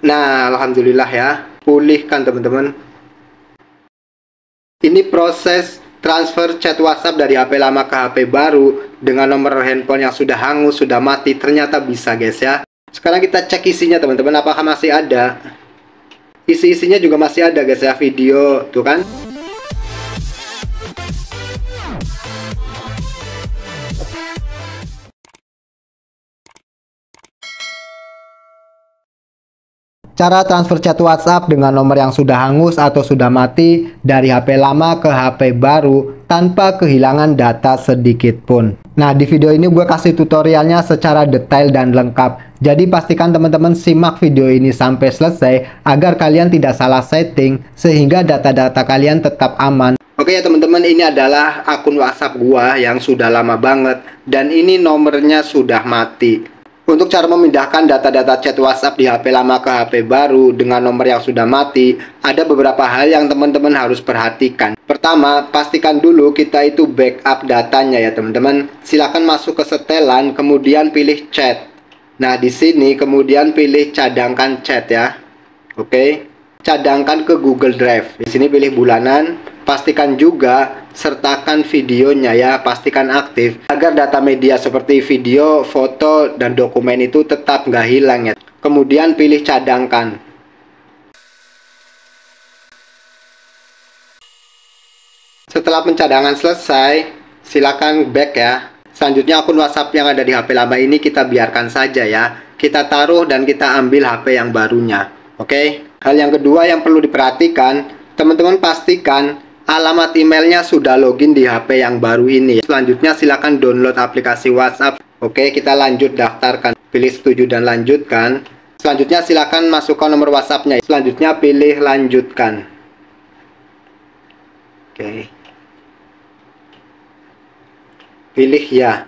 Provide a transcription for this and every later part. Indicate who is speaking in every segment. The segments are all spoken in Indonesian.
Speaker 1: Nah, alhamdulillah ya, pulih kan teman-teman. Ini proses transfer chat WhatsApp dari HP lama ke HP baru dengan nomor handphone yang sudah hangus, sudah mati. Ternyata bisa guys ya. Sekarang kita cek isinya teman-teman, apakah masih ada. Isi-isinya juga masih ada guys ya, video tuh kan. Cara transfer chat WhatsApp dengan nomor yang sudah hangus atau sudah mati dari HP lama ke HP baru tanpa kehilangan data sedikit pun. Nah, di video ini gue kasih tutorialnya secara detail dan lengkap. Jadi pastikan teman-teman simak video ini sampai selesai agar kalian tidak salah setting sehingga data-data kalian tetap aman. Oke ya teman-teman, ini adalah akun WhatsApp gua yang sudah lama banget dan ini nomornya sudah mati. Untuk cara memindahkan data-data chat WhatsApp di HP lama ke HP baru dengan nomor yang sudah mati, ada beberapa hal yang teman-teman harus perhatikan. Pertama, pastikan dulu kita itu backup datanya ya teman-teman. Silakan masuk ke setelan, kemudian pilih chat. Nah, di sini kemudian pilih cadangkan chat ya. Oke. Cadangkan ke Google Drive. Di sini pilih bulanan, pastikan juga sertakan videonya ya, pastikan aktif agar data media seperti video, foto, dan dokumen itu tetap nggak hilang ya. Kemudian pilih cadangkan. Setelah pencadangan selesai, silakan back ya. Selanjutnya akun WhatsApp yang ada di HP lama ini kita biarkan saja ya. Kita taruh dan kita ambil HP yang barunya. Oke. Hal yang kedua yang perlu diperhatikan, teman-teman pastikan alamat emailnya sudah login di HP yang baru ini. Selanjutnya silakan download aplikasi WhatsApp. Oke, kita lanjut daftarkan. Pilih setuju dan lanjutkan. Selanjutnya silakan masukkan nomor WhatsAppnya. Selanjutnya pilih lanjutkan. Oke. Pilih ya.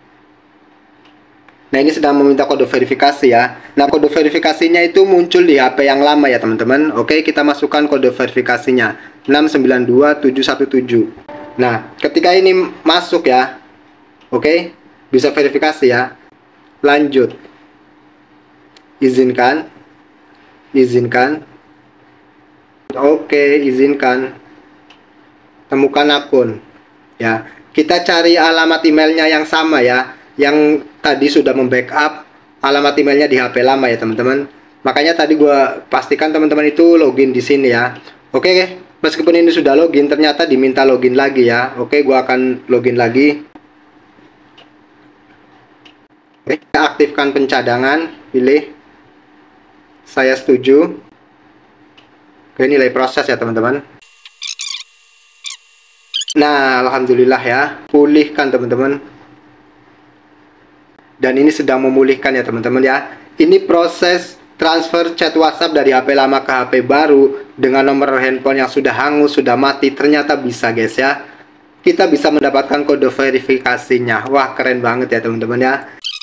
Speaker 1: Nah, ini sedang meminta kode verifikasi ya. Nah, kode verifikasinya itu muncul di HP yang lama ya teman-teman. Oke, kita masukkan kode verifikasinya 692717. Nah, ketika ini masuk ya, oke, bisa verifikasi ya. Lanjut. Izinkan. Izinkan. Oke, izinkan. Temukan akun. Ya, kita cari alamat emailnya yang sama ya, yang tadi sudah membackup alamat emailnya di HP lama ya teman-teman. Makanya tadi gue pastikan teman-teman itu login di sini ya. Oke, meskipun ini sudah login, ternyata diminta login lagi ya. Oke, gue akan login lagi. Oke, aktifkan pencadangan, pilih saya setuju. Oke, nilai proses ya teman-teman. Nah, alhamdulillah ya, pulihkan teman-teman. Dan ini sedang memulihkan ya teman-teman ya. Ini proses transfer chat WhatsApp dari HP lama ke HP baru dengan nomor handphone yang sudah hangus, sudah mati. Ternyata bisa guys ya. Kita bisa mendapatkan kode verifikasinya. Wah, keren banget ya teman-teman ya.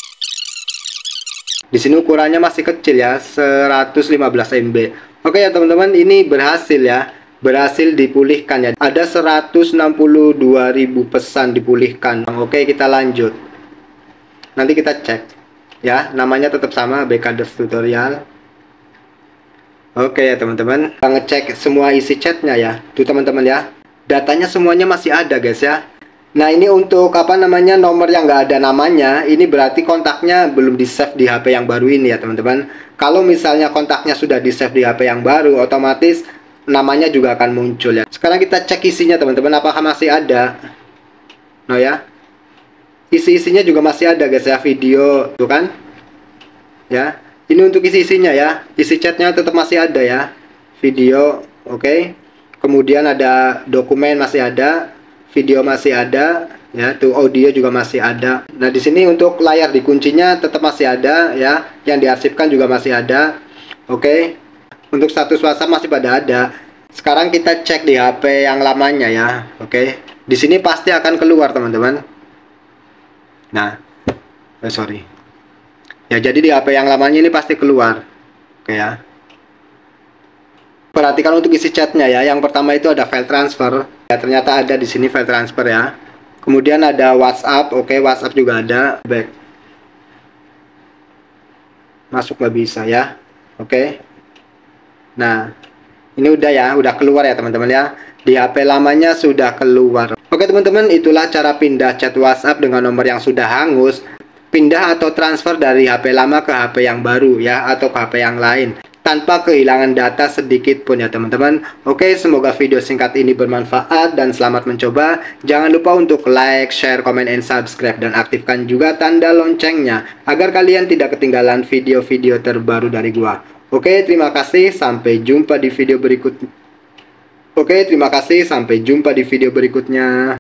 Speaker 1: Di sini ukurannya masih kecil ya, 115 MB. Oke ya teman-teman, ini berhasil ya. Berhasil dipulihkan ya. Ada 162.000 pesan dipulihkan. Oke, kita lanjut. Nanti kita cek ya, namanya tetap sama, Bekaders Tutorial. Oke ya teman-teman, kita ngecek semua isi chatnya ya, tuh teman-teman ya, datanya semuanya masih ada guys ya. Nah, ini untuk apa namanya, nomor yang nggak ada namanya, ini berarti kontaknya belum di save di HP yang baru ini ya teman-teman. Kalau misalnya kontaknya sudah di save di HP yang baru, otomatis namanya juga akan muncul ya. Sekarang kita cek isinya teman-teman, apakah masih ada. Nah ya, isi-isinya juga masih ada guys ya, video tuh kan ya. Ini untuk isi-isinya ya, isi chatnya tetap masih ada ya, video. Oke. Kemudian ada dokumen masih ada, video masih ada ya, tuh audio juga masih ada. Nah, di sini untuk layar dikuncinya tetap masih ada ya, yang diarsipkan juga masih ada. Oke. Untuk status WhatsApp masih pada ada. Sekarang kita cek di HP yang lamanya ya. Oke. Di sini pasti akan keluar teman-teman. Nah, sorry. Ya, jadi di HP yang lamanya ini pasti keluar. Oke ya. Perhatikan untuk isi chatnya ya. Yang pertama itu ada file transfer. Ya, ternyata ada di sini file transfer ya. Kemudian ada WhatsApp. Oke, WhatsApp juga ada. Back. Masuk nggak bisa ya. Oke. Nah, ini udah ya, udah keluar ya teman-teman ya. Di HP lamanya sudah keluar. Oke teman-teman, itulah cara pindah chat WhatsApp dengan nomor yang sudah hangus. Pindah atau transfer dari HP lama ke HP yang baru ya, atau ke HP yang lain, tanpa kehilangan data sedikit pun ya teman-teman. Oke, semoga video singkat ini bermanfaat dan selamat mencoba. Jangan lupa untuk like, share, comment, and subscribe, dan aktifkan juga tanda loncengnya agar kalian tidak ketinggalan video-video terbaru dari gua. Oke, terima kasih, sampai jumpa di video berikutnya.